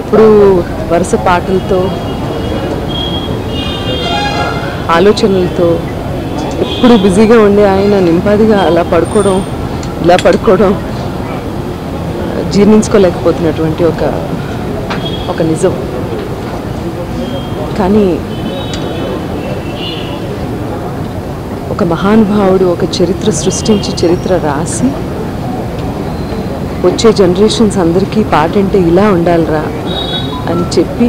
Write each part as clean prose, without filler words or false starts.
ఎప్పుడూ వరుస పాటలతో ఆలోచనలతో ఎప్పుడు బిజీగా ఉండే ఆయన నింపాదిగా అలా పడుకోవడం, ఇలా పడుకోవడం జీర్ణించుకోలేకపోతున్నటువంటి ఒక నిజం. కానీ ఒక మహానుభావుడు ఒక చరిత్ర సృష్టించి చరిత్ర రాసి వచ్చే జనరేషన్స్ అందరికీ పాట అంటే ఇలా ఉండాలిరా అని చెప్పి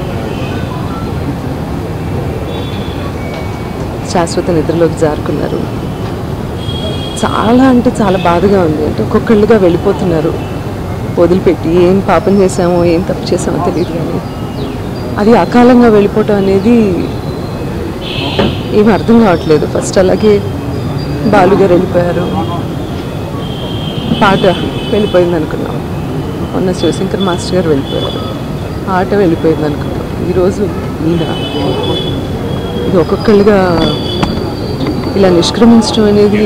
శాశ్వత నిద్రలోకి జారుకున్నారు. చాలా అంటే చాలా బాధగా ఉంది. అంటే ఒక్కొక్కళ్ళుగా వెళ్ళిపోతున్నారు వదిలిపెట్టి. ఏం పాపం చేసామో ఏం తప్పు చేసామో తెలియదు, కానీ అది అకాలంగా వెళ్ళిపోవటం అనేది ఏం అర్థం కావట్లేదు. ఫస్ట్ అలాగే బాలుగారు వెళ్ళిపోయారు, పాట వెళ్ళిపోయింది అనుకున్నాం. మొన్న శివశంకర్ మాస్టర్ గారు వెళ్ళిపోయారు, ఆట వెళ్ళిపోయింది అనుకున్నాం. ఈరోజు ఈయన ఇది ఒక్కొక్కళ్ళుగా ఇలా నిష్క్రమించడం అనేది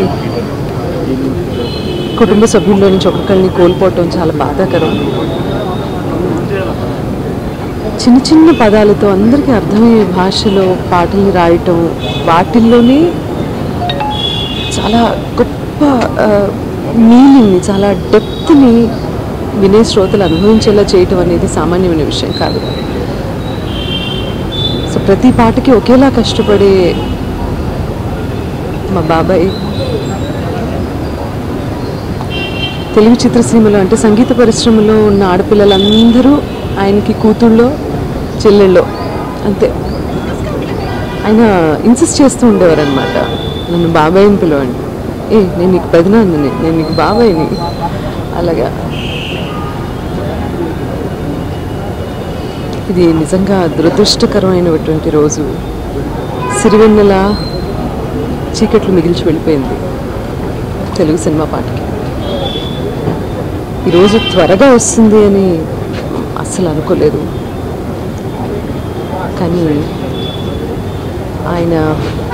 కుటుంబ సభ్యుల్లో నుంచి ఒక్కొక్కరిని కోల్పోవటం చాలా బాధాకరం. చిన్న చిన్న పదాలతో అందరికీ అర్థమయ్యే భాషలో పాటల్ని రాయటం, వాటిల్లోనే చాలా గొప్ప మీనింగ్ని, చాలా డెప్త్ని వినే శ్రోతలు అనుభవించేలా చేయటం అనేది సామాన్యమైన విషయం కాదు. సో ప్రతి పాటకి ఒకేలా కష్టపడే మా బాబాయ్ తెలుగు చిత్రసీమలో అంటే సంగీత పరిశ్రమలో ఉన్న ఆడపిల్లలందరూ ఆయనకి కూతుళ్ళో చెల్లెళ్ళో అంతే. ఆయన ఇన్సిస్ట్ చేస్తూ ఉండేవారు అనమాట, నన్ను బాబాయ్ని పిలవండి, నేను నీకు పెదనాన్నని, నేను నీకు బాబాయ్ని. అలాగా ఇది నిజంగా దురదృష్టకరమైనటువంటి రోజు. సిరివెన్నెల చీకట్లు మిగిల్చి వెళ్ళిపోయింది తెలుగు సినిమా పాటకి. ఈరోజు త్వరగా వస్తుంది అని అస్సలు అనుకోలేదు. కానీ ఆయన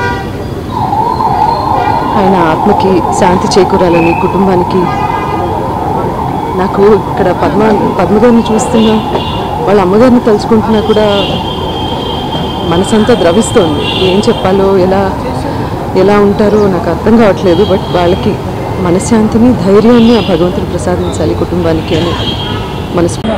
ఆత్మకి శాంతి చేకూరాలని, కుటుంబానికి. నాకు ఇక్కడ పద్మగారిని చూస్తున్నా, వాళ్ళ అమ్మగారిని తలుచుకుంటున్నా కూడా మనసంతా ద్రవిస్తోంది. ఏం చెప్పాలో, ఎలా ఉంటారో నాకు అర్థం కావట్లేదు. బట్ వాళ్ళకి మనశ్శాంతిని, ధైర్యాన్ని ఆ భగవంతుడు ప్రసాదించాలి కుటుంబానికి అని మనసు.